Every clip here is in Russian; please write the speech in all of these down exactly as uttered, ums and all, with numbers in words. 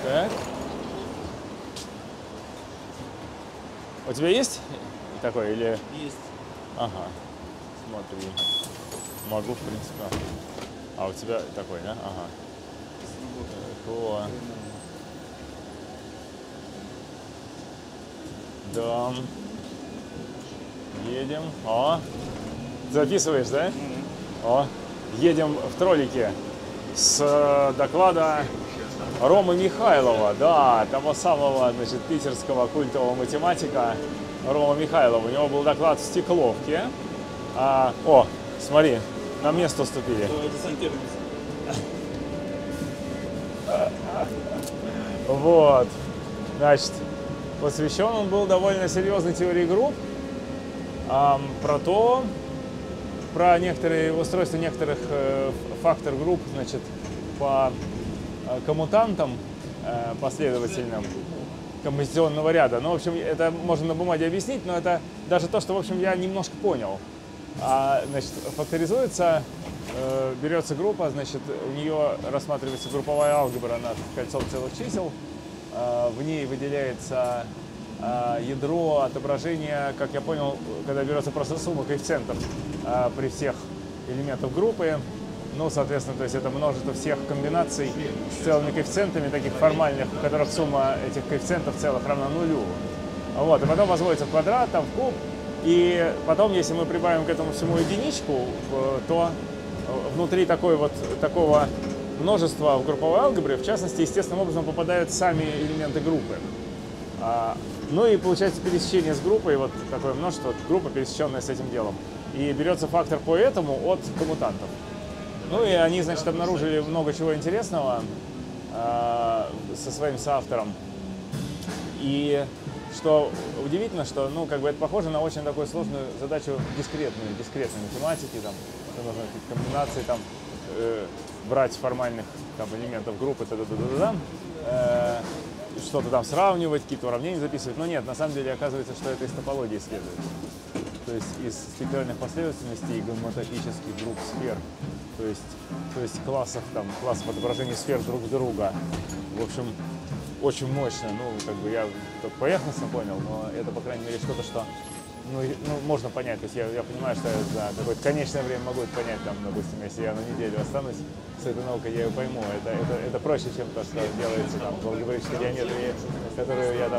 Так. У тебя есть такой или? Есть. Ага. Смотри. Могу, в принципе. А у тебя такой, да? Ага. О. Да. Едем. О. Записываешь, да? Mm-hmm. О. Едем в троллике с доклада Ромы Михайлова, да, того самого, значит, питерского культового математика Рома Михайлова. У него был доклад в Стекловке. А, о, смотри, на место уступили. Вот, значит, посвящен он был довольно серьезной теории групп, а, про то, про некоторые устройства некоторых э, фактор групп, значит, по э, коммутантам э, последовательным композиционного ряда. Ну, в общем, это можно на бумаге объяснить, но это даже то, что, в общем, я немножко понял. А, значит, факторизуется, э, берется группа, значит, у нее рассматривается групповая алгебра над кольцом целых чисел, э, в ней выделяется э, ядро отображения, как я понял, когда берется просто сумма коэффициентов э, при всех элементах группы. Ну, соответственно, то есть это множество всех комбинаций с целыми коэффициентами, таких формальных, у которых сумма этих коэффициентов целых равна нулю. Вот, и потом возводится в квадрат, там, в куб. И потом, если мы прибавим к этому всему единичку, то внутри такой вот, такого множества в групповой алгебре, в частности, естественным образом попадают сами элементы группы. Ну и получается пересечение с группой, вот такое множество, группа, пересеченная с этим делом. И берется фактор по этому от коммутантов. Ну и они, значит, обнаружили много чего интересного э, со своим соавтором. И что удивительно, что, ну, как бы это похоже на очень такую сложную задачу дискретную, дискретной математики, там, нужно какие-то комбинации, там, э, брать формальных там, элементов группы, т.д. э, что-то там сравнивать, какие-то уравнения записывать. Но нет, на самом деле оказывается, что это из топологии следует. То есть из спектральных последовательностей гомотопических групп сфер, то есть, то есть классов, там, классов отображения сфер друг друга. В общем, очень мощно. Ну, как бы я только поверхностно понял, но это, по крайней мере, что-то, что ну, ну, можно понять. То есть я, я понимаю, что я за какое-то конечное время могу это понять, там, допустим, если я на неделю останусь с этой наукой, я ее пойму. Это, это, это проще, чем то, что делается там в алгебраической геометрии, которую я там...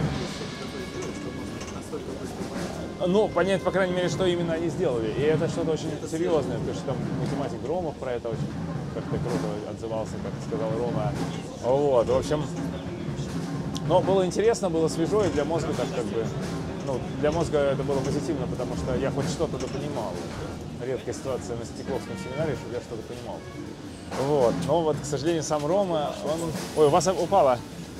Ну, понять, по крайней мере, что именно они сделали. И это что-то очень серьезное, потому что там математик Громов про это очень как-то круто отзывался, как сказал Рома. Вот, в общем, но было интересно, было свежо, и для мозга так как бы, ну, для мозга это было позитивно, потому что я хоть что-то понимал. Редкая ситуация на Стекловском семинаре, чтобы я что-то понимал. Вот, но вот, к сожалению, сам Рома, он... Ой, у вас упало.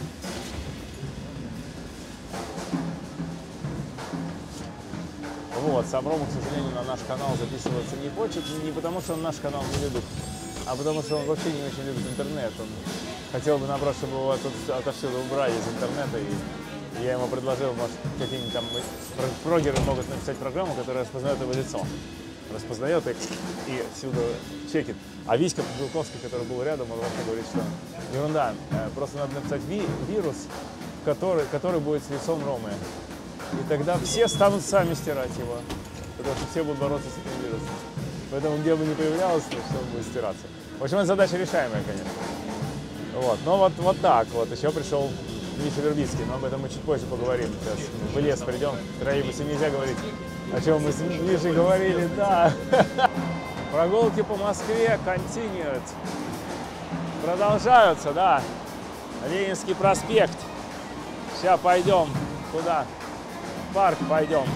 Вот, сам Рома, к сожалению, на наш канал записываться не хочет, не потому что он наш канал не любит, а потому что он вообще не очень любит интернет. Он хотел бы, наоборот, чтобы его тут отовсюду убрали из интернета, и я ему предложил, может, какие-нибудь там прогеры могут написать программу, которая распознает его лицо. Распознает и, и отсюда чекит. А Витька Белковский, который был рядом, он вообще говорит, что ерунда, просто надо написать ви вирус, который, который будет с лицом Ромы. И тогда все станут сами стирать его, потому что все будут бороться с этим вирусом. Поэтому где бы ни появлялось, то все будет стираться. В общем, это задача решаемая, конечно. Вот. Но вот, вот так вот. Еще пришел Миша Вербицкий, но об этом мы чуть позже поговорим. Сейчас в лес придем, в троллейбусе нельзя говорить, о чем мы с Мишей говорили, да. Прогулки по Москве continued. Продолжаются, да. Ленинский проспект. Сейчас пойдем. Куда? В парк пойдем.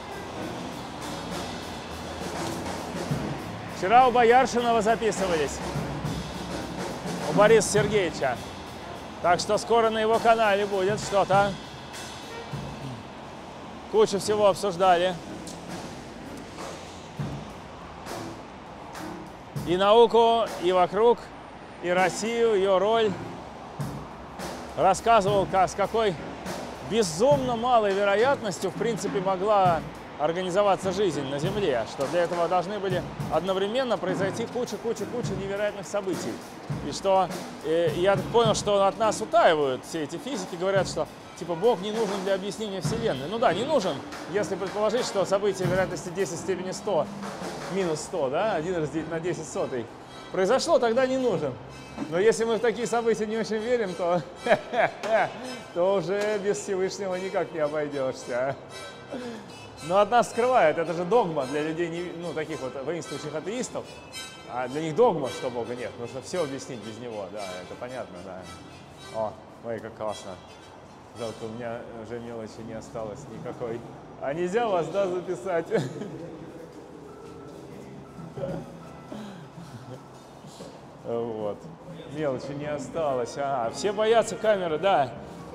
Вчера у Бояршинова записывались. У Бориса Сергеевича. Так что скоро на его канале будет что-то. Кучу всего обсуждали. И науку, и вокруг, и Россию, ее роль. Рассказывал, как, с какой безумно малой вероятностью, в принципе, могла организоваться жизнь на Земле, что для этого должны были одновременно произойти куча-куча-куча невероятных событий. И что э, я понял, что от нас утаивают все эти физики, говорят, что типа Бог не нужен для объяснения Вселенной. Ну да, не нужен, если предположить, что событие вероятности десять в степени сто минус сто, да, один разделить на десять сотый, произошло, тогда не нужен. Но если мы в такие события не очень верим, то, то уже без Всевышнего никак не обойдешься. Но от нас скрывают, это же догма для людей, не, ну, таких вот воинствующих атеистов. А для них догма, что Бога нет. Нужно все объяснить без него, да, это понятно, да. О, ой, как классно. Жалко, у меня уже мелочи не осталось никакой. А нельзя вас, да, записать? Вот. Мелочи не осталось. Ага, все боятся камеры, да.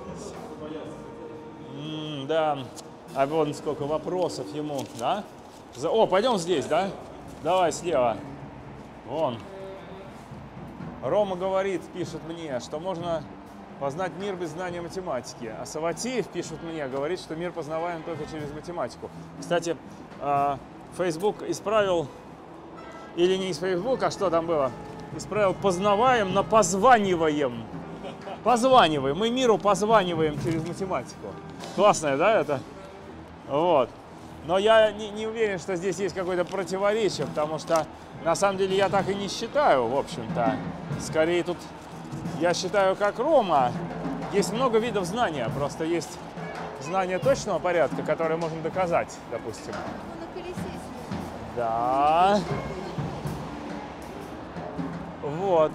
М, да. А вон сколько вопросов ему, да? За... О, пойдем здесь, да? Давай слева. Вон. Рома говорит, пишет мне, что можно познать мир без знания математики. А Саватеев, пишет мне, говорит, что мир познаваем только через математику. Кстати, Facebook исправил, или не из Facebook, а что там было? Исправил познаваем на позваниваем. Позваниваем. Мы миру позваниваем через математику. Классное, да, это? Вот. Но я не, не уверен, что здесь есть какое-то противоречие, потому что на самом деле я так и не считаю, в общем-то. Скорее тут я считаю, как Рома. Есть много видов знания, просто есть знание точного порядка, которое можно доказать, допустим. Ну, на колесе съездил. Да. Вот.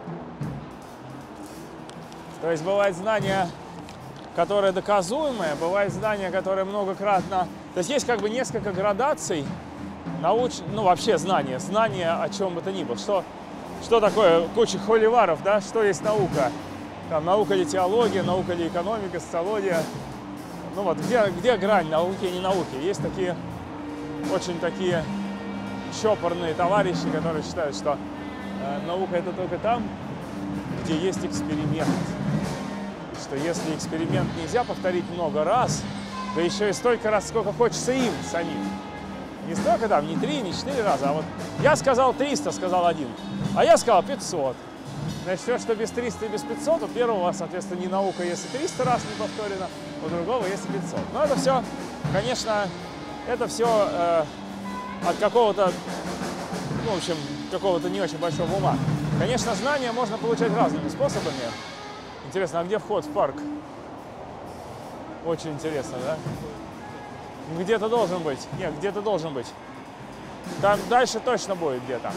То есть бывает знание, которое доказуемое, бывает знание, которое многократно... То есть есть как бы несколько градаций науч... ну вообще знания, знания о чем бы то ни было. Что, что такое куча холиваров, да? Что есть наука? Там наука или теология, наука или экономика, социология. Ну вот, где, где грань науки и не науки? Есть такие, очень такие чопорные товарищи, которые считают, что э, наука это только там, где есть эксперимент. Что если эксперимент нельзя повторить много раз, да еще и столько раз, сколько хочется им самим. Не столько там, не три, не четыре раза, а вот я сказал триста, сказал один, а я сказал пятьсот. Значит, все, что без триста и без пятисот, у первого, соответственно, не наука, если триста раз не повторено, у другого, если пятьсот. Но это все, конечно, это все э, от какого-то, ну, в общем, какого-то не очень большого ума. Конечно, знания можно получать разными способами. Интересно, а где вход в парк? Очень интересно, да? Где-то должен быть. Нет, где-то должен быть. Там дальше точно будет где-то.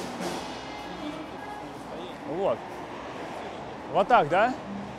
Вот. Вот так, да?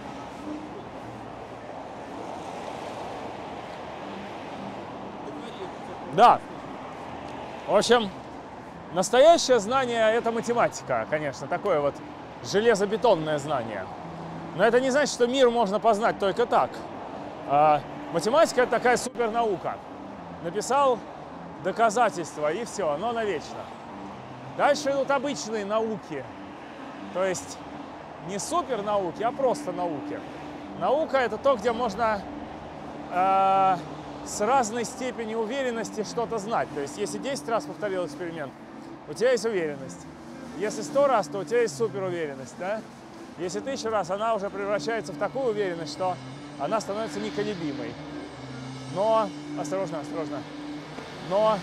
Да. В общем, настоящее знание – это математика, конечно, такое вот железобетонное знание. Но это не значит, что мир можно познать только так. А, математика – это такая супернаука. Написал доказательства, и все, оно навечно. Дальше идут обычные науки. То есть не супернауки, а просто науки. Наука – это то, где можно э, с разной степенью уверенности что-то знать. То есть если десять раз повторил эксперимент, у тебя есть уверенность. Если сто раз, то у тебя есть суперуверенность, да? Если тысячу раз, она уже превращается в такую уверенность, что она становится неколебимой. Но, осторожно, осторожно, но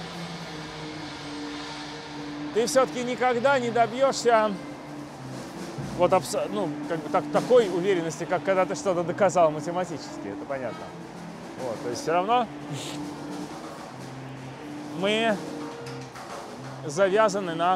ты все-таки никогда не добьешься вот, ну, как бы так, такой уверенности, как когда ты что-то доказал математически, это понятно. Вот, то есть все равно мы завязаны на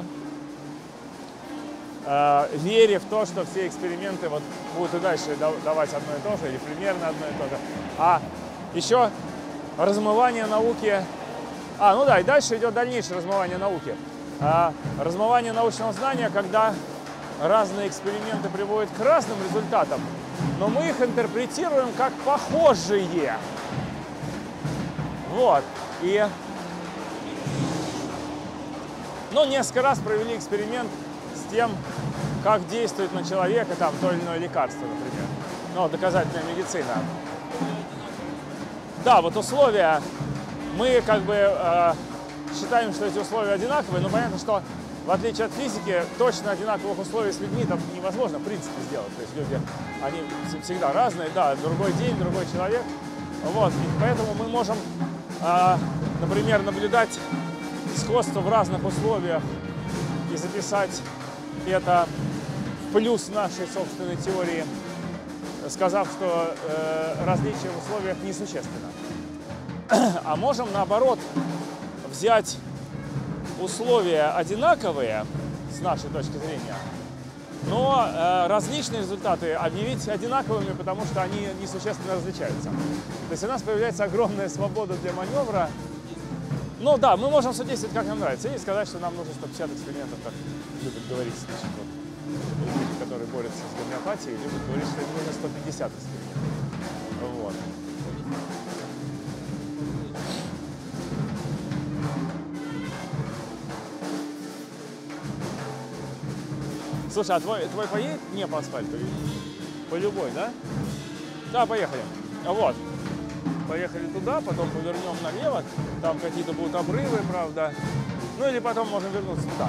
э, вере в то, что все эксперименты вот будут и дальше давать одно и то же, или примерно одно и то же. А еще размывание науки... А, ну да, и дальше идет дальнейшее размывание науки. А, размывание научного знания, когда разные эксперименты приводят к разным результатам, но мы их интерпретируем как похожие. Вот. И... Ну, несколько раз провели эксперимент с тем, как действует на человека там то или иное лекарство, например. Ну, доказательная медицина. Да, вот условия мы как бы э, считаем, что эти условия одинаковые, но понятно, что в отличие от физики, точно одинаковых условий с людьми там невозможно в принципе сделать. То есть люди, они всегда разные, да, другой день, другой человек. Вот, и поэтому мы можем, э, например, наблюдать сходство в разных условиях и записать это в плюс нашей собственной теории, сказав, что э, различие в условиях несущественно. А можем, наоборот, взять условия одинаковые с нашей точки зрения, но э, различные результаты объявить одинаковыми, потому что они несущественно различаются. То есть у нас появляется огромная свобода для маневра. Ну да, мы можем содействовать, как нам нравится, и сказать, что нам нужно сто пятьдесят экспериментов, как любят говорить, значит, вот, люди, которые борются с гомеопатией, любят говорить, что им нужно сто пятьдесят экспериментов. Вот. Слушай, а твой, твой поедет не по асфальту? По любой, да? Да, поехали. Вот. Поехали туда, потом повернем налево. Там какие-то будут обрывы, правда. Ну или потом можем вернуться туда.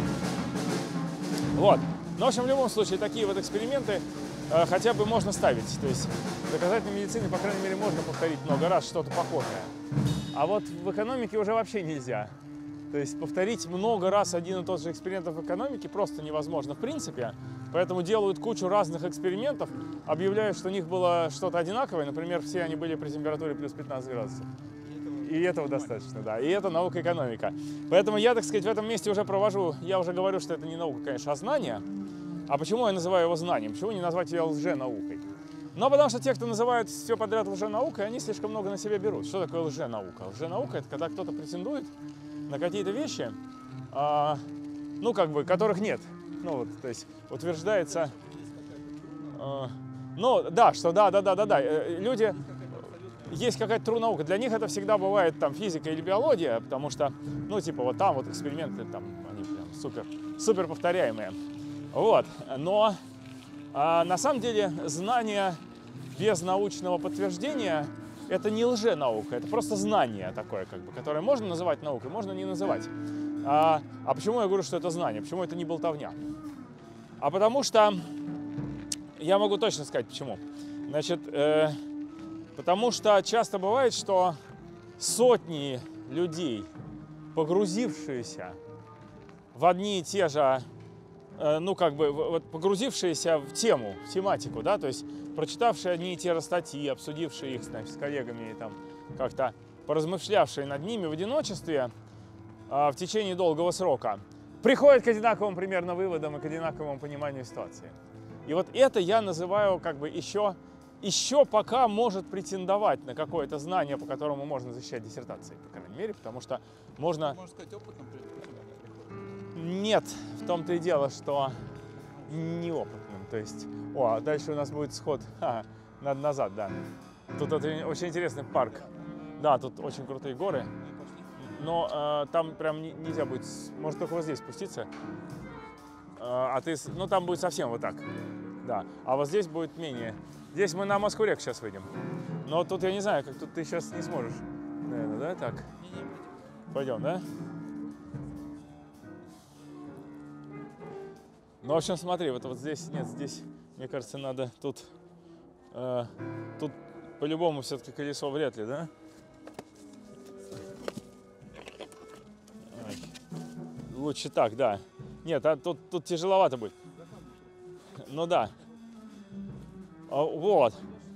Вот. Но, в общем, в любом случае, такие вот эксперименты э, хотя бы можно ставить. То есть в доказательной медицине, по крайней мере, можно повторить много раз что-то похожее. А вот в экономике уже вообще нельзя. То есть повторить много раз один и тот же эксперимент в экономике просто невозможно в принципе. Поэтому делают кучу разных экспериментов, объявляют, что у них было что-то одинаковое. Например, все они были при температуре плюс пятнадцать градусов. И этого достаточно, да. И это наука экономика. Поэтому я, так сказать, в этом месте уже провожу, я уже говорю, что это не наука, конечно, а знание. А почему я называю его знанием? Почему не назвать ее лженаукой? Ну, потому что те, кто называют все подряд лженаукой, они слишком много на себя берут. Что такое лженаука? Лженаука – это когда кто-то претендует на какие-то вещи, а, ну, как бы, которых нет. Ну, вот, то есть, утверждается, а, ну, да, что да, да, да, да, да, люди, есть какая-то true наука, для них это всегда бывает там физика или биология, потому что, ну, типа, вот там вот эксперименты, там, они прям супер, супер повторяемые. Вот, но а, на самом деле знание без научного подтверждения — это не лженаука, это просто знание такое, как бы, которое можно называть наукой, можно не называть. А, а почему я говорю, что это знание? Почему это не болтовня? А потому что, я могу точно сказать, почему. Значит, э, потому что часто бывает, что сотни людей, погрузившиеся в одни и те же, э, ну, как бы, вот, погрузившиеся в тему, в тематику, да, то есть прочитавшие одни и те же статьи, обсудившие их, значит, с коллегами и там как-то поразмышлявшие над ними в одиночестве э, в течение долгого срока, приходят к одинаковым примерно выводам и к одинаковому пониманию ситуации. И вот это я называю как бы еще, еще пока может претендовать на какое-то знание, по которому можно защищать диссертации, по крайней мере, потому что можно... Можно сказать, опытным предпринимателем? Нет, в том-то и дело, что неопытным. То есть, о, а дальше у нас будет сход, а, надо назад, да. Тут это очень интересный парк. Да, тут очень крутые горы. Но э, там прям не, нельзя будет, может только вот здесь спуститься. Э, а ты, ну там будет совсем вот так, да. А вот здесь будет менее. Здесь мы на Москву-реку сейчас выйдем. Но тут я не знаю, как тут ты сейчас не сможешь. Наверное, да, так? Пойдем, да? Ну, в общем, смотри, вот, вот здесь, нет, здесь, мне кажется, надо тут, э, тут по-любому все-таки колесо вряд ли, да? Лучше так, да. Нет, а тут, тут тяжеловато будет. Ну да. А, вот.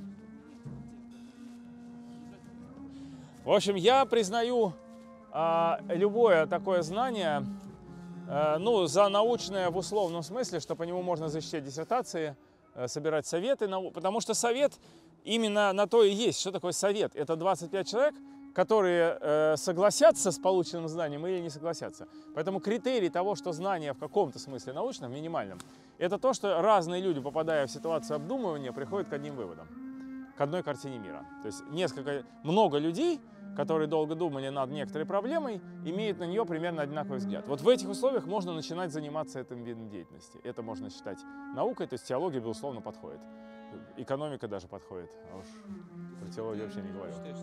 В общем, я признаю а, любое такое знание, а, ну, за научное в условном смысле, что по нему можно защищать диссертации, а, собирать советы, потому что совет именно на то и есть. Что такое совет? Это двадцать пять человек, которые э, согласятся с полученным знанием или не согласятся. Поэтому критерий того, что знание в каком-то смысле научном, минимальном, это то, что разные люди, попадая в ситуацию обдумывания, приходят к одним выводам, к одной картине мира. То есть несколько, много людей, которые долго думали над некоторой проблемой, имеют на нее примерно одинаковый взгляд. Вот в этих условиях можно начинать заниматься этим видом деятельности. Это можно считать наукой, то есть теология, безусловно, подходит. Экономика даже подходит, а уж про теологию вообще не говорю.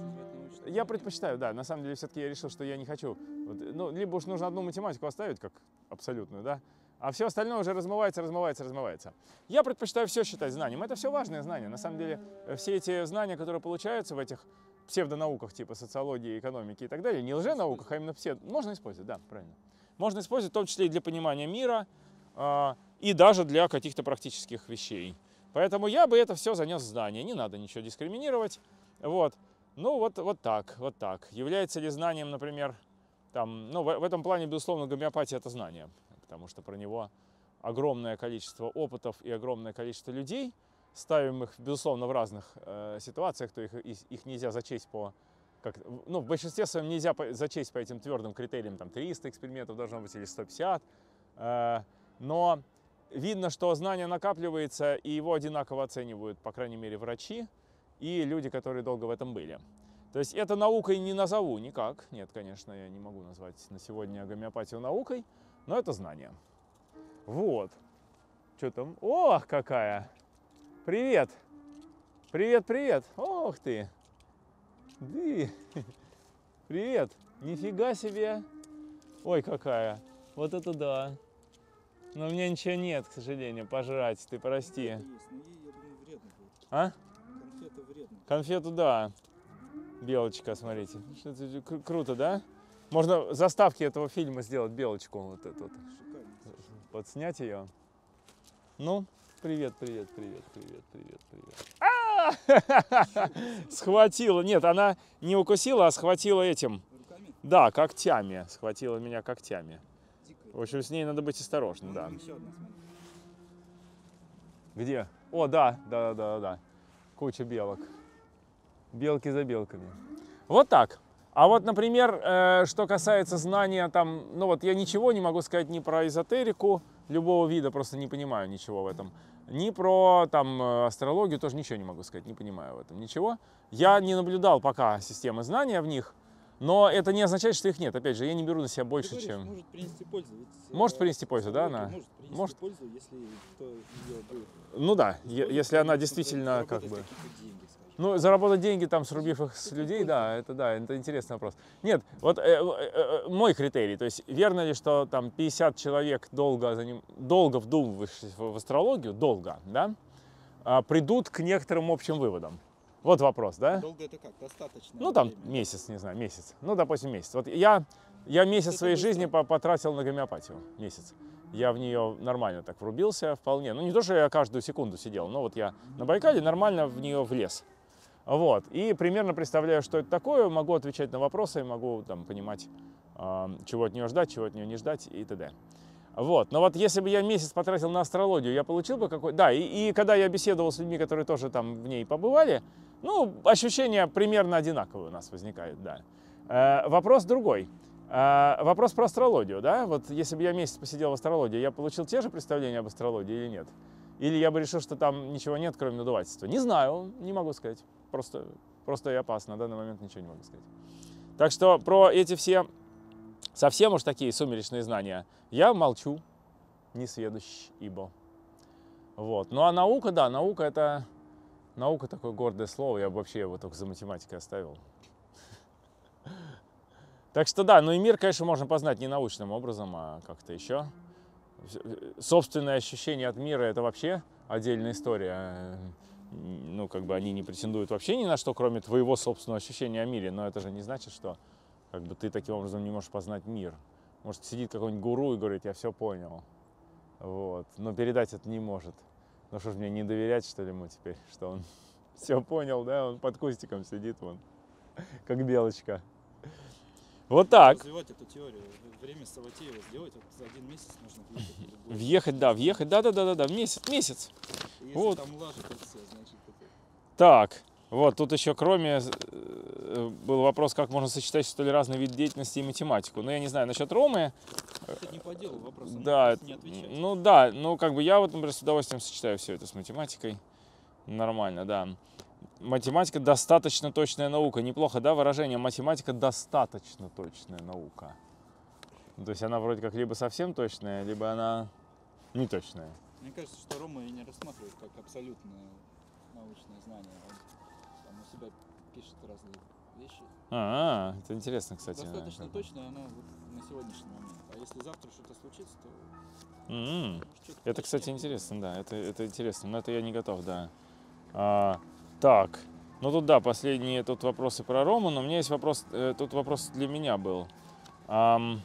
научные Я знания. предпочитаю, да. На самом деле, все-таки я решил, что я не хочу. Вот, ну, либо уж нужно одну математику оставить как абсолютную, да, а все остальное уже размывается, размывается, размывается. Я предпочитаю все считать знанием. Это все важные знания. На самом деле, все эти знания, которые получаются в этих псевдонауках, типа социологии, экономики и так далее, не лженауках, а именно псевдо... Можно использовать, да, правильно. Можно использовать в том числе и для понимания мира, э, и даже для каких-то практических вещей. Поэтому я бы это все занес в знание. Не надо ничего дискриминировать. Вот. Ну, вот, вот так, вот так. Является ли знанием, например, там, ну, в, в этом плане, безусловно, гомеопатия – это знание, потому что про него огромное количество опытов и огромное количество людей, ставим их, безусловно, в разных э, ситуациях, то их, их, их нельзя зачесть по, как, ну, в большинстве своем нельзя по, зачесть по этим твердым критериям, там, триста экспериментов должно быть или сто пятьдесят, э, но видно, что знание накапливается, и его одинаково оценивают, по крайней мере, врачи и люди, которые долго в этом были. То есть это наукой не назову никак. Нет, конечно, я не могу назвать на сегодня гомеопатию наукой, но это знание. Вот. Что там? Ох, какая! Привет! Привет, привет! Ох ты! Ды. Привет! Нифига себе! Ой, какая! Вот это да! Но у меня ничего нет, к сожалению, пожрать, ты прости. Есть, но ей, я думаю, вредно будет. А? Конфета вредно. Конфету, да. Белочка, смотрите. Что это, кру- круто, да? Можно заставки этого фильма сделать, белочку вот эту вот. Шикарно. Подснять ее. Ну, привет, привет, привет, привет, привет, привет. А! Схватила. Нет, она не укусила, а схватила этим. Руками? Да, когтями. Схватила меня когтями. Дикая. В общем, с ней надо быть осторожным, да. Вон еще одна, смотри. Где? О, да, да, да, да, да. Куча белок. Белки за белками. Вот так. А вот, например, э, что касается знания, там, ну вот я ничего не могу сказать ни про эзотерику любого вида, просто не понимаю ничего в этом. Ни про там э, астрологию тоже ничего не могу сказать, не понимаю в этом ничего. Я не наблюдал пока системы знания в них, но это не означает, что их нет. Опять же, я не беру на себя больше, Ты говоришь, чем... может принести пользу. Ведь, Может э, принести пользу, да, астрология она? Может принести Может. пользу, если кто ее будет. Ну да, е- использовать, если она например, действительно как заработать бы... какие-то деньги, скажем. Ну, заработать деньги, там, срубив их с людей, да, это да, это интересный вопрос. Нет, вот э, э, э, мой критерий, то есть верно ли, что там пятьдесят человек, долго, за ним, долго вдумывавшись в астрологию, долго, да, а, придут к некоторым общим выводам? Вот вопрос, да? Долго это как? Достаточно. Ну, там время. месяц, не знаю, месяц. Ну, допустим, месяц. Вот я, я месяц Это своей быстро. жизни по- потратил на гомеопатию. Месяц. Я в нее нормально так врубился, вполне. Ну, не то, что я каждую секунду сидел, но вот я на Байкале нормально в нее влез. Вот. И примерно представляю, что это такое, могу отвечать на вопросы, могу там понимать, э, чего от нее ждать, чего от нее не ждать и т.д. Вот. Но вот если бы я месяц потратил на астрологию, я получил бы какой... Да, и, и когда я беседовал с людьми, которые тоже там в ней побывали, ну, ощущения примерно одинаковые у нас возникают, да. Э, вопрос другой. Э, вопрос про астрологию, да. Вот если бы я месяц посидел в астрологии, я получил те же представления об астрологии или нет? Или я бы решил, что там ничего нет, кроме надувательства? Не знаю, не могу сказать. Просто, просто и опасно, на данный момент ничего не могу сказать. Так что про эти все совсем уж такие сумеречные знания я молчу, несведущ ибо. Вот. Ну а наука, да, наука это... Наука такое гордое слово, я бы вообще его только за математикой оставил. Так что да, ну и мир, конечно, можно познать не научным образом, а как-то еще. Собственное ощущение от мира — это вообще отдельная история. Ну, как бы они не претендуют вообще ни на что, кроме твоего собственного ощущения о мире. Но это же не значит, что как бы ты таким образом не можешь познать мир. Может, сидит какой-нибудь гуру и говорит: я все понял. Вот. Но передать это не может. Ну что ж, мне не доверять, что ли, ему теперь, что он все понял, да? Он под кустиком сидит вон, как белочка. Вот так. Развивать эту теорию. Время Саватеева сделать, вот за один месяц нужно въехать. в любой- Въехать, да, въехать, да-да-да-да, месяц, месяц. Если вот. там лажет это все, значит это... Так, вот тут еще кроме э, был вопрос, как можно сочетать что ли разные виды деятельности и математику. Ну, я не знаю, насчет Ромы. Это не по делу вопрос, он Да, просто не отвечает. ну да, ну как бы я вот, например, с удовольствием сочетаю все это с математикой. Нормально, да. Математика достаточно точная наука. Неплохо, да, выражение? Математика достаточно точная наука. То есть она вроде как либо совсем точная, либо она не точная. Мне кажется, что Рома и не рассматривает как абсолютное научное знание. Он там у себя пишет разные вещи. А, это интересно, кстати. Достаточно да. точная она вот на сегодняшний момент. А если завтра что-то случится, то... М-м. может, что-то Это, кстати, точнее будет. интересно, да. Это, это интересно, но это я не готов, да. А, так, ну тут да, последние тут вопросы про Рому, но у меня есть вопрос, э, тут вопрос для меня был. Ам,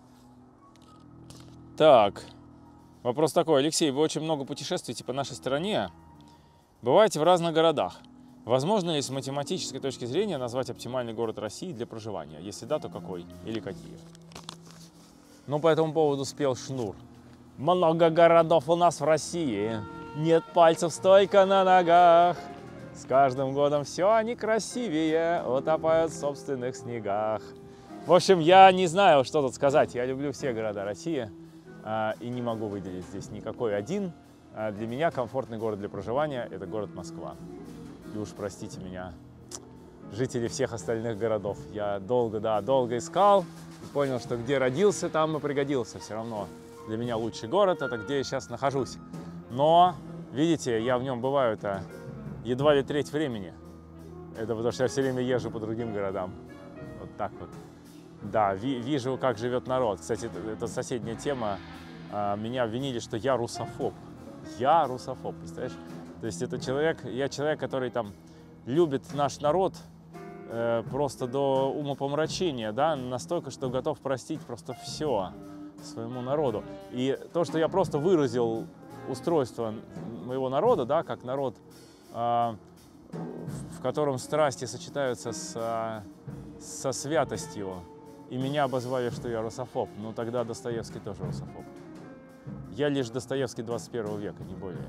так, вопрос такой, Алексей, вы очень много путешествуете по нашей стране, бываете в разных городах. Возможно ли с математической точки зрения назвать оптимальный город России для проживания? Если да, то какой или какие? Ну, по этому поводу спел Шнур. Много городов у нас в России, нет пальцев стойко на ногах. С каждым годом все они красивее, утопают в собственных снегах. В общем, я не знаю, что тут сказать. Я люблю все города России а, и не могу выделить здесь никакой один. А для меня комфортный город для проживания – это город Москва. И уж простите меня, жители всех остальных городов. Я долго, да, долго искал и понял, что где родился, там и пригодился. Все равно для меня лучший город – это где я сейчас нахожусь. Но, видите, я в нем бываю-то едва ли треть времени. Это потому что я все время езжу по другим городам. Вот так вот. Да, ви вижу, как живет народ. Кстати, это, это соседняя тема. А, меня обвинили, что я русофоб. Я русофоб, представляешь? То есть это человек, я человек, который там любит наш народ э, просто до умопомрачения, да, настолько, что готов простить просто все своему народу. И то, что я просто выразил устройство моего народа, да, как народ, э, в котором страсти сочетаются с, со святостью, и меня обозвали, что я русофоб, ну тогда Достоевский тоже русофоб. Я лишь Достоевский двадцать первого века, не более.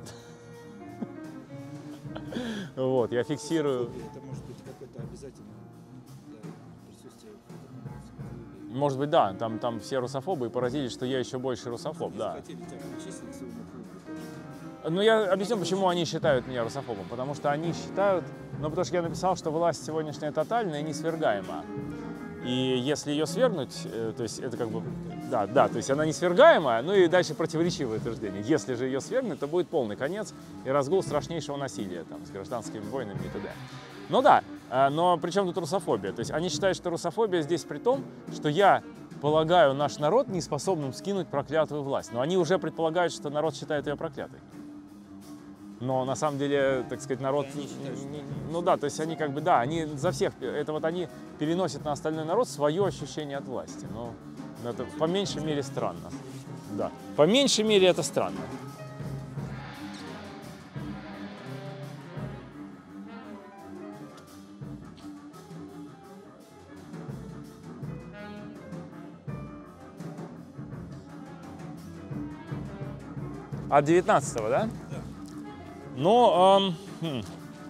Вот, я фиксирую. Это может быть какое-то обязательное присутствие. Может быть, да, там, там все русофобы и поразились, что я еще больше русофоб, да. Хотели тебя причислить к своему клубу. Но я объясню, почему они считают меня русофобом. Потому что они считают, ну потому что я написал, что власть сегодняшняя тотальная и несвергаема. И если ее свергнуть, то есть это как бы, да, да, то есть она не свергаемая, ну и дальше противоречивое утверждение. Если же ее свергнуть, то будет полный конец и разгул страшнейшего насилия там, с гражданскими войнами и т.д. Ну да, но при чем тут русофобия? То есть они считают, что русофобия здесь при том, что я полагаю наш народ неспособным скинуть проклятую власть. Но они уже предполагают, что народ считает ее проклятой. Но на самом деле, так сказать, народ, ну да, то есть они как бы, да, они за всех, это вот они переносят на остальной народ свое ощущение от власти. Но это по меньшей мере странно. Да, по меньшей мере это странно. От девятнадцатого, да? Ну, эм, хм.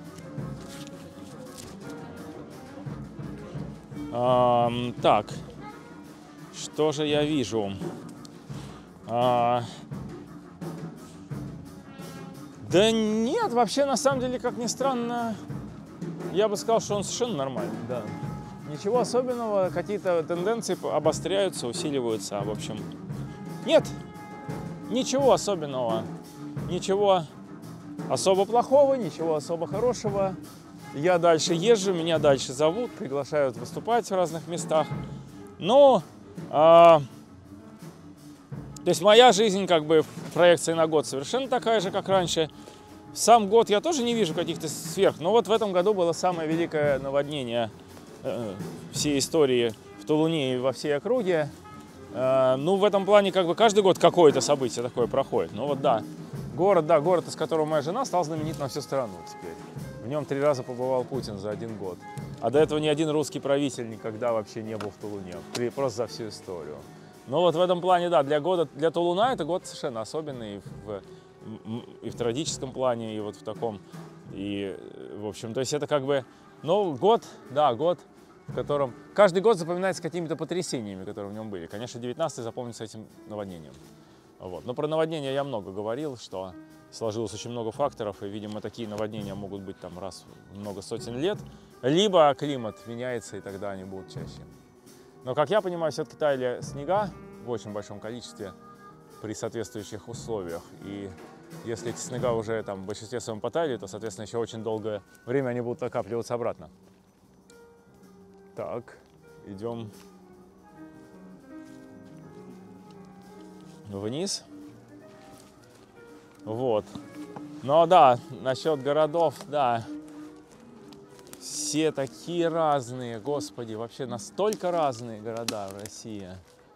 эм, так, что же я вижу? А, да нет, вообще, на самом деле, как ни странно, я бы сказал, что он совершенно нормальный, да. Ничего особенного, какие-то тенденции обостряются, усиливаются, в общем. Нет, ничего особенного, ничего особо плохого, ничего особо хорошего. Я дальше езжу, меня дальше зовут, приглашают выступать в разных местах. Но, а, то есть моя жизнь как бы в проекции на год совершенно такая же, как раньше. Сам год я тоже не вижу каких-то сверх, но вот в этом году было самое великое наводнение э, всей истории в Тулуне и во всей округе. Э, ну, в этом плане как бы каждый год какое-то событие такое проходит. Ну вот да. Город, да, город, из которого моя жена, стал знаменит на всю страну теперь. В нем три раза побывал Путин за один год. А до этого ни один русский правитель никогда вообще не был в Тулуне. Просто за всю историю. Но вот в этом плане, да, для, года, для Тулуна это год совершенно особенный в, и в трагическом плане, и вот в таком. И, в общем, то есть это как бы, ну, год, да, год, в котором каждый год запоминается какими-то потрясениями, которые в нем были. Конечно, девятнадцатый запомнится этим наводнением. Вот. Но про наводнения я много говорил, что сложилось очень много факторов, и, видимо, такие наводнения могут быть там раз в много сотен лет, либо климат меняется, и тогда они будут чаще. Но, как я понимаю, все-таки таяли снега в очень большом количестве при соответствующих условиях, и если эти снега уже там в большинстве своем потаяли, то, соответственно, еще очень долгое время они будут накапливаться обратно. так, идем вниз. Вот. Ну да, насчет городов, да. Все такие разные, господи, вообще настолько разные города в России.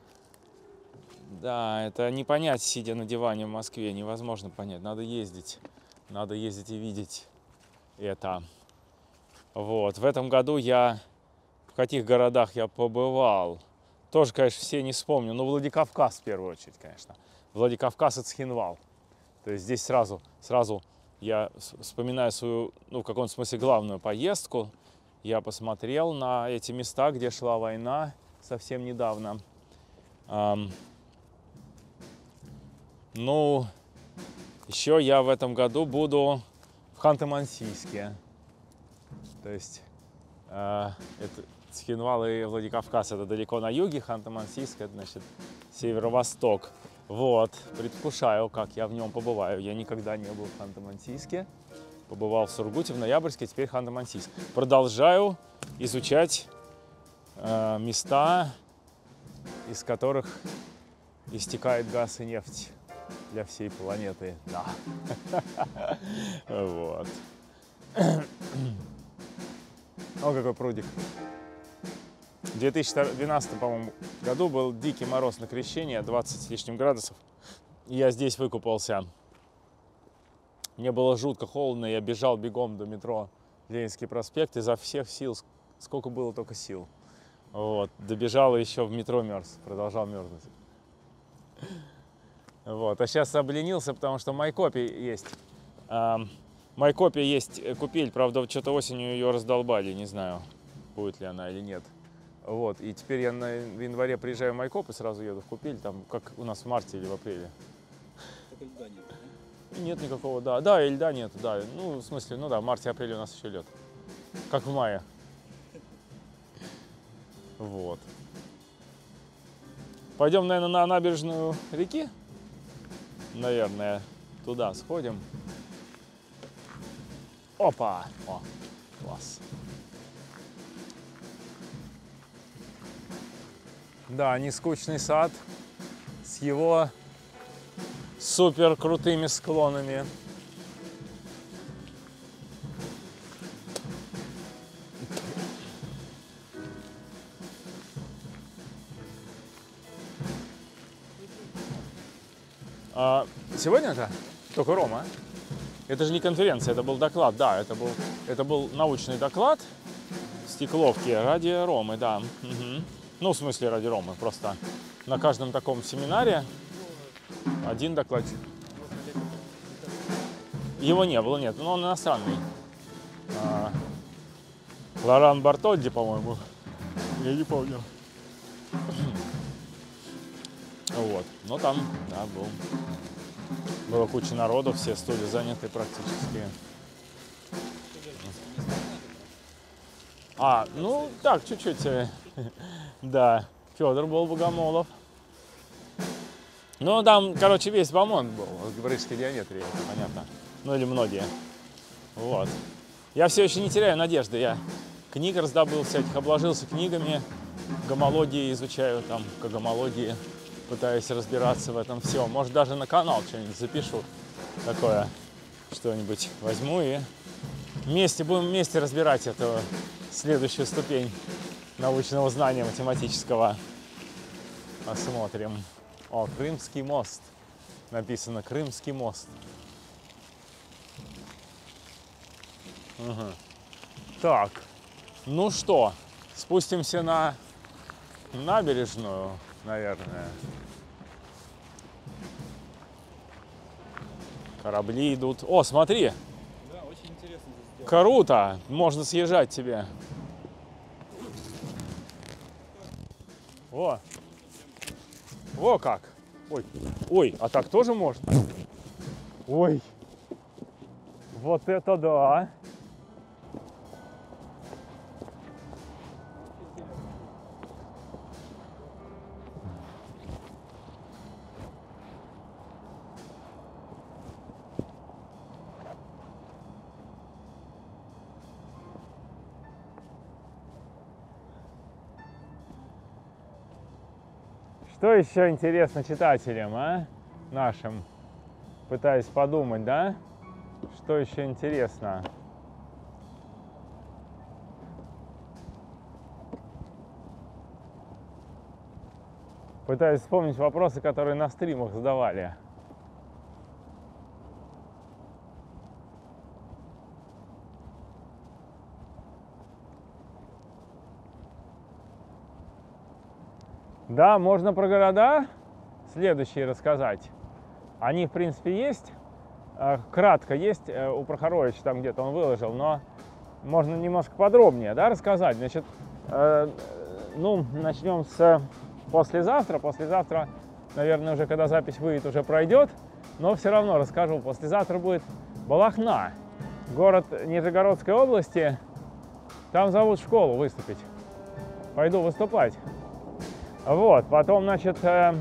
Да, это не понять, сидя на диване в Москве, невозможно понять. Надо ездить, надо ездить и видеть это. Вот, в этом году я, в каких городах я побывал, тоже, конечно, все не вспомню, но Владикавказ в первую очередь, конечно. Владикавказ и Цхинвал. То есть здесь сразу, сразу я вспоминаю свою, ну, в каком-то смысле, главную поездку. Я посмотрел на эти места, где шла война совсем недавно. Um, ну, еще я в этом году буду в Ханты-Мансийске. То есть э, это Цхинвал и Владикавказ — это далеко на юге, Ханты-Мансийск — это, значит, северо-восток. Вот, предвкушаю, как я в нем побываю. Я никогда не был в Ханты-Мансийске. Побывал в Сургуте, в Ноябрьске, теперь Ханты-Мансийск. Продолжаю изучать э, места, из которых истекает газ и нефть для всей планеты. Да. Вот. О, какой прудик. В две тысячи двенадцатом, по-моему, году был дикий мороз на Крещение, двадцать с лишним градусов. И я здесь выкупался. Мне было жутко холодно, я бежал бегом до метро Ленинский проспект изо всех сил, сколько было только сил. Вот. Добежал и еще в метро мерз, продолжал мерзнуть. Вот. А сейчас обленился, потому что в Майкопе есть. В Майкопе есть купель, правда, что-то осенью ее раздолбали, не знаю, будет ли она или нет. Вот, и теперь я на, в январе приезжаю в Майкоп и сразу еду в купель, там, как у нас в марте или в апреле. Только льда нет, да? Нет никакого, да. Да, и льда нет, да. Ну, в смысле, ну да, в марте-апреле у нас еще лед. Как в мае. Вот. Пойдем, наверное, на набережную реки. Наверное, туда сходим. Опа! О, класс. Да, нескучный сад с его супер крутыми склонами. А сегодня-то только Рома. Это же не конференция, это был доклад, да, это был, это был научный доклад в Стекловке ради Ромы, да. Угу. Ну, в смысле, ради Ромы. Просто на каждом таком семинаре один докладчик. Его не было, нет, но он иностранный. А, Лоран Бартодди, по-моему. Я не помню. Вот. Но там, да, был. Была куча народу, все стулья заняты практически. А, ну, так, чуть-чуть. Да, Федор был, Богомолов. Ну, там, короче, весь Бамон был в рижской геометрии, это понятно. Ну, или многие. Вот. Я все еще не теряю надежды. Я книг раздобыл всяких, обложился книгами, гомологии изучаю, там, к гомологии, пытаюсь разбираться в этом всем. Может, даже на канал что-нибудь запишу такое, что-нибудь возьму и вместе, будем вместе разбирать эту следующую ступень научного знания математического. Посмотрим. О, Крымский мост. Написано Крымский мост. Угу. Так, ну что, спустимся на набережную, наверное. Корабли идут. О, смотри! Да, очень интересно здесь сделано. Круто! Можно съезжать тебе. О! О, как! Ой, ой, а так тоже можно? Ой! Вот это да! Что еще интересно читателям, а? Нашим. Пытаюсь подумать, да? Что еще интересно? Пытаюсь вспомнить вопросы, которые на стримах задавали. Да, можно про города следующие рассказать. Они, в принципе, есть. Кратко есть у Прохоровича, там где-то он выложил, но можно немножко подробнее, да, рассказать. Значит, э, ну, начнем с послезавтра. Послезавтра, наверное, уже когда запись выйдет, уже пройдет, но все равно расскажу. Послезавтра будет Балахна, город Нижегородской области. Там зовут в школу выступить. Пойду выступать. Вот, потом, значит, э,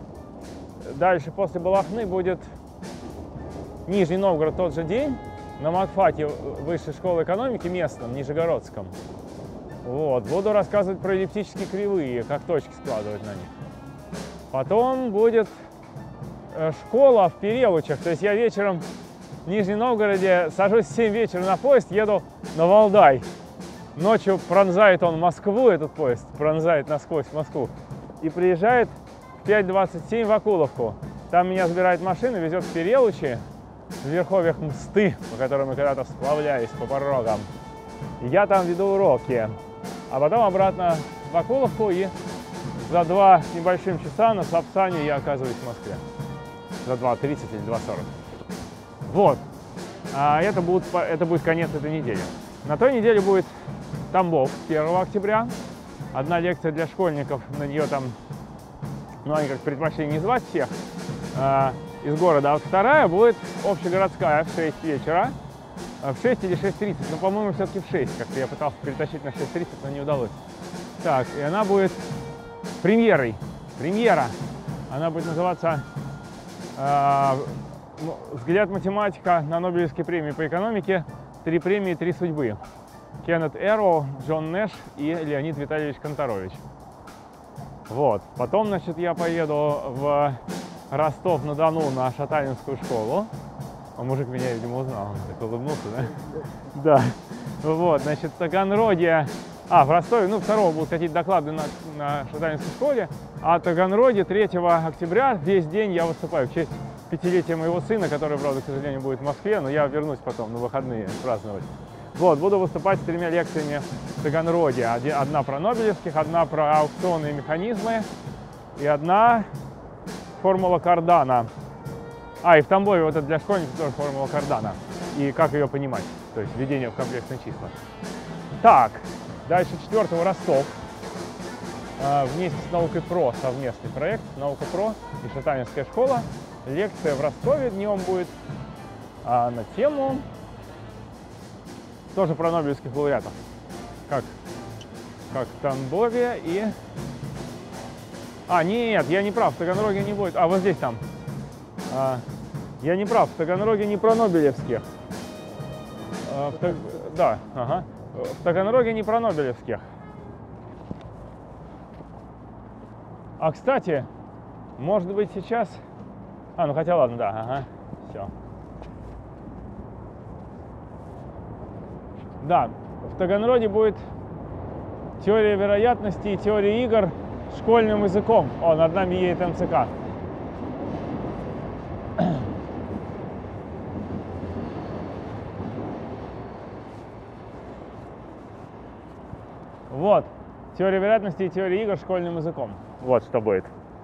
дальше после Балахны будет Нижний Новгород тот же день, на МагФаке Высшей школы экономики местном, Нижегородском. Вот, буду рассказывать про эллиптические кривые, как точки складывать на них. Потом будет э, школа в Перелучах, то есть я вечером в Нижнем Новгороде сажусь в семь вечера на поезд, еду на Валдай. Ночью пронзает он Москву, этот поезд, пронзает насквозь Москву. И приезжает в пять двадцать семь в Акуловку. Там меня забирает машина, везет в Перелучи, в верховьях Мсты, по которым мы когда-то сплавлялись по порогам. И я там веду уроки. А потом обратно в Акуловку, и за два с небольшим часа на Сапсане я оказываюсь в Москве. За два тридцать или два сорок. Вот. А это, будет, это будет конец этой недели. На той неделе будет Тамбов первого октября. Одна лекция для школьников, на нее там, ну, они как предпочли не звать всех э, из города, а вот вторая будет общегородская в шесть вечера, в шесть или шесть тридцать, но, по-моему, все-таки в шесть, как-то я пытался перетащить на шесть тридцать, но не удалось. Так, и она будет премьерой, премьера, она будет называться э, «Взгляд математика на Нобелевской премии по экономике. Три премии, три судьбы». Кеннет Эроу, Джон Нэш и Леонид Витальевич Конторович. Вот. Потом, значит, я поеду в Ростов-на-Дону на Шаталинскую школу. А мужик меня, видимо, узнал. Он так улыбнулся, да? Да. Вот, значит, в Таганроге... А, в Ростове, ну, второго будут какие-то доклады на, на Шаталинской школе. А в Таганроге третьего октября весь день я выступаю в честь пятилетия моего сына, который, правда, к сожалению, будет в Москве, но я вернусь потом на выходные праздновать. Вот, буду выступать с тремя лекциями в Таганроге. Одна про нобелевских, одна про аукционные механизмы и одна формула Кардана. А, и в Тамбове вот это для школьников тоже формула Кардана. И как ее понимать, то есть введение в комплексные числа. Так, дальше четвертого Ростов. Вместе с Наукой Про совместный проект. Наука Про и Шаталинская школа. Лекция в Ростове днем будет а на тему... Тоже про нобелевских лауреатов, как, как в Тамбове и... А, нет, я не прав, в Таганроге не будет. А, вот здесь там. А, я не прав, в Таганроге не про нобелевских. А, в Таг... Да, ага. В Таганроге не про нобелевских. А, кстати, может быть сейчас... А, ну хотя ладно, да, ага, все. Да, в Таганроге будет теория вероятности и теория игр школьным языком. О, над нами едет эм цэ ка. Вот, теория вероятности и теория игр школьным языком. Вот что будет.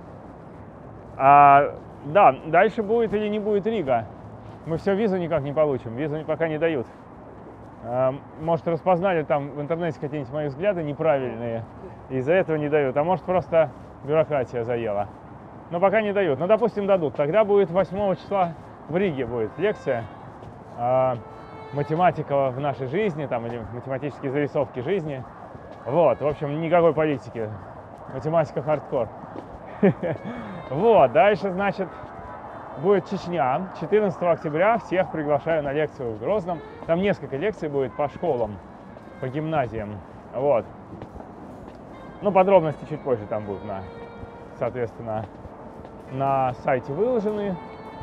А, да, дальше будет или не будет Рига. Мы все визу никак не получим, визу пока не дают. Может, распознали там в интернете какие-нибудь мои взгляды неправильные, и из-за этого не дают. А может, просто бюрократия заела. Но пока не дают. Но, допустим, дадут. Тогда будет восьмого числа в Риге будет лекция э, «Математика в нашей жизни», там, или «Математические зарисовки жизни». Вот, в общем, никакой политики. Математика хардкор. Вот, дальше, значит... Будет Чечня. четырнадцатого октября всех приглашаю на лекцию в Грозном. Там несколько лекций будет по школам, по гимназиям. Вот. Ну, подробности чуть позже там будут на соответственно, на сайте выложены.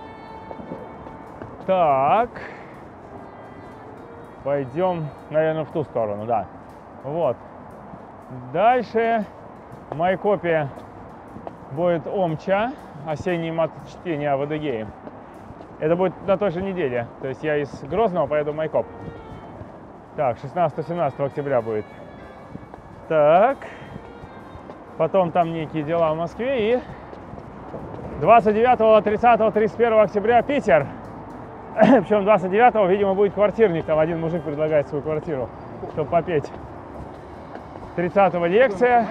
Так. Пойдем, наверное, в ту сторону, да. Вот. Дальше в Майкопе будет Омча, осеннее моточтение в Адыгее. Это будет на той же неделе. То есть я из Грозного поеду в Майкоп. Так, шестнадцатого-семнадцатого октября будет. Так. Потом там некие дела в Москве. И двадцать девятого, тридцатого, тридцать первого октября Питер. Причем двадцать девятого, видимо, будет квартирник. Там один мужик предлагает свою квартиру, чтобы попеть. тридцатого лекция.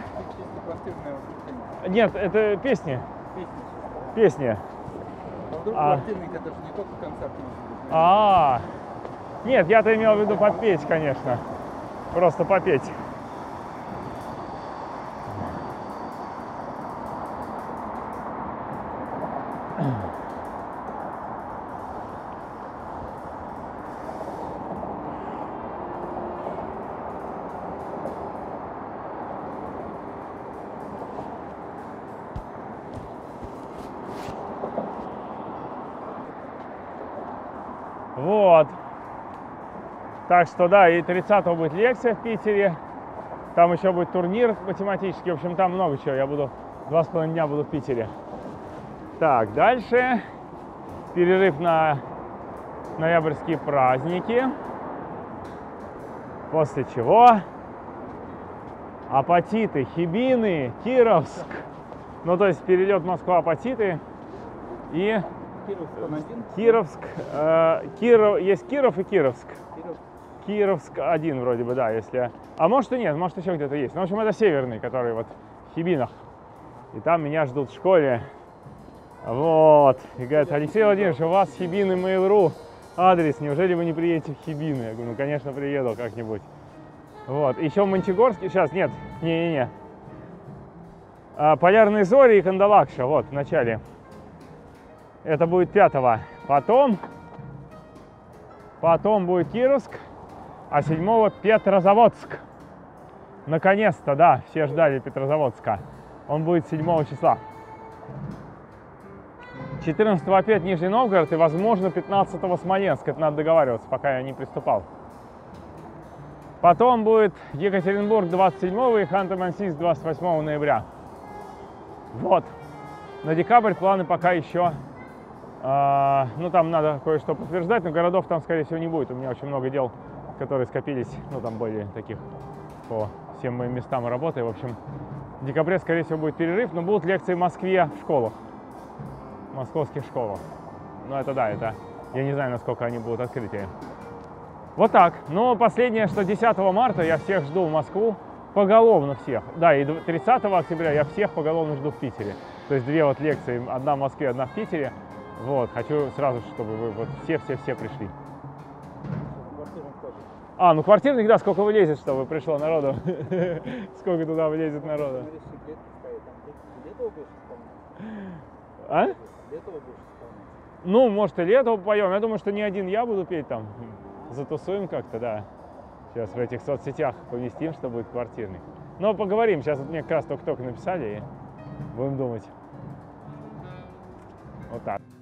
Нет, это песни. Песни. А, Квартирник, это же не только концерт может быть. а, нет, я-то имел в виду попеть, конечно. Просто попеть. Вот. Так что да, и тридцатого будет лекция в Питере. Там еще будет турнир математический. В общем, там много чего. Я буду два с половиной дня буду в Питере. Так, дальше. Перерыв на ноябрьские праздники. После чего Апатиты, Хибины, Кировск. Ну, то есть перелет Москва, Апатиты и Кировск, он один? Кировск. Э, Киров, есть Киров и Кировск. Кировск. Кировск один вроде бы, да, если... А может и нет, может еще где-то есть. Ну, в общем, это северный, который вот в Хибинах. И там меня ждут в школе. Вот. И говорят: Алексей Владимирович, у вас Хибины Mail.ru адрес, неужели вы не приедете в Хибины? Я говорю: ну, конечно, приеду как-нибудь. Вот. Еще в Мончегорске, сейчас, нет, не-не-не. А, Полярные зори и Кандалакша, вот, в начале. Это будет пятого. Потом, потом будет Кировск, а седьмого Петрозаводск. Наконец-то, да, все ждали Петрозаводска. Он будет седьмого числа. четырнадцатого опять Нижний Новгород и, возможно, пятнадцатого Смоленск. Это надо договариваться, пока я не приступал. Потом будет Екатеринбург двадцать седьмого и Ханты-Мансийск двадцать восьмого ноября. Вот. На декабрь планы пока еще... Uh, ну, там надо кое-что подтверждать, но городов там, скорее всего, не будет. У меня очень много дел, которые скопились, ну, там были таких по всем моим местам и работы. В общем, в декабре, скорее всего, будет перерыв, но будут лекции в Москве в школах, в московских школах. Ну, это да, это, я не знаю, насколько они будут открытые. Вот так. Но последнее, что десятого марта я всех жду в Москву, поголовно всех. Да, и тридцатого октября я всех поголовно жду в Питере. То есть две вот лекции, одна в Москве, одна в Питере. Вот, хочу сразу, чтобы вы вот все-все-все пришли. А, ну квартирник, да, сколько влезет, чтобы пришло народу. Сколько туда влезет народу. А? Ну, может, и лето поем. Я думаю, что не один я буду петь там. Затусуем как-то, да. Сейчас в этих соцсетях поместим, что будет квартирник. Но поговорим. Сейчас вот мне как раз только-только написали и будем думать. Вот так.